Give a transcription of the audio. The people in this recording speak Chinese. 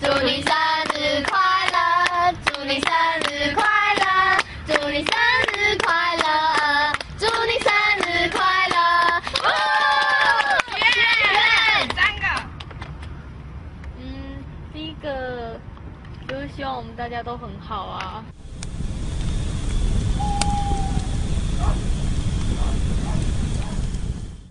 祝你生日快乐，祝你生日快乐，祝你生日快乐，祝你生日快乐。 耶！3个。 第一个就是希望我们大家都很好啊。